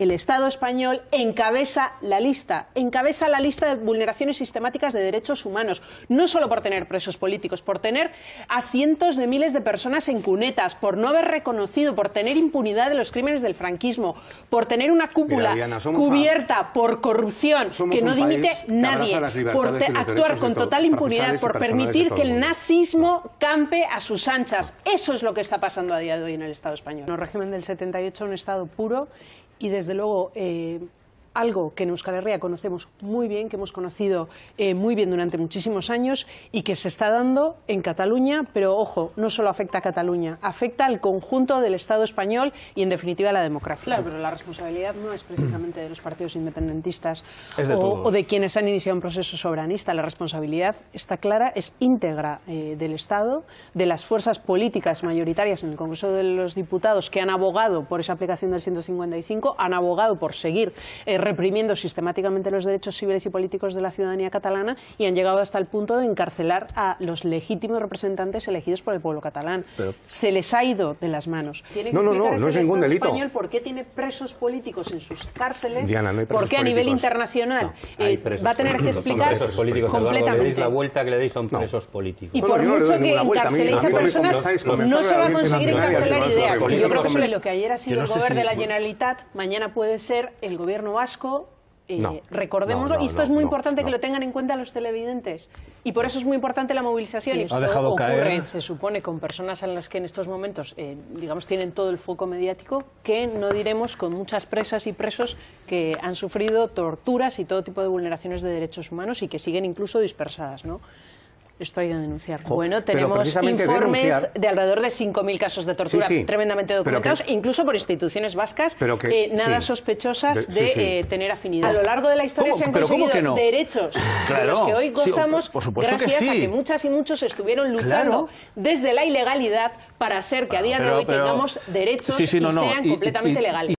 el Estado español encabeza la lista de vulneraciones sistemáticas de derechos humanos, no solo por tener presos políticos, por tener a cientos de miles de personas en cunetas, por no haber reconocido, por tener impunidad de los crímenes del franquismo, por tener una cúpula cubierta por corrupción que no dimite nadie, por actuar con total impunidad, por permitir que el nazismo campe a sus anchas. Eso es lo que está pasando a día de hoy en el Estado español. El régimen del 78, un Estado puro y desde luego algo que en Euskal Herria conocemos muy bien, que hemos conocido muy bien durante muchísimos años y que se está dando en Cataluña, pero ojo, no solo afecta a Cataluña, afecta al conjunto del Estado español y en definitiva a la democracia. Claro, pero la responsabilidad no es precisamente de los partidos independentistas o de quienes han iniciado un proceso soberanista. La responsabilidad está clara, es íntegra del Estado, de las fuerzas políticas mayoritarias en el Congreso de los Diputados que han abogado por esa aplicación del 155, han abogado por seguir reprimiendo sistemáticamente los derechos civiles y políticos de la ciudadanía catalana y han llegado hasta el punto de encarcelar a los legítimos representantes elegidos por el pueblo catalán. Pero se les ha ido de las manos. No es ningún delito. Español, ¿por qué tiene presos políticos en sus cárceles? Diana, no hay presos ¿Por qué a nivel internacional va a tener que explicar completamente? Le deis la vuelta que le deis son presos políticos. Y por mucho que encarceléis a personas, no se va a conseguir encarcelar ideas. Y yo creo que lo que ayer ha sido el gobierno de la Generalitat, mañana puede ser el gobierno vasco. Recordémoslo, y esto es muy importante que lo tengan en cuenta los televidentes, y por eso es muy importante la movilización. Sí, ha dejado ocurre, se supone, con personas en las que en estos momentos, digamos, tienen todo el foco mediático, que no diremos con muchas presas y presos que han sufrido torturas y todo tipo de vulneraciones de derechos humanos y que siguen incluso dispersadas, ¿no? Esto hay que denunciar. Bueno, tenemos informes de alrededor de 5.000 casos de tortura tremendamente documentados, incluso por instituciones vascas, nada sospechosas de tener afinidad. A lo largo de la historia se han conseguido derechos de los que hoy gozamos gracias a que muchas y muchos estuvieron luchando desde la ilegalidad para hacer que a día de hoy tengamos derechos y sean completamente legales.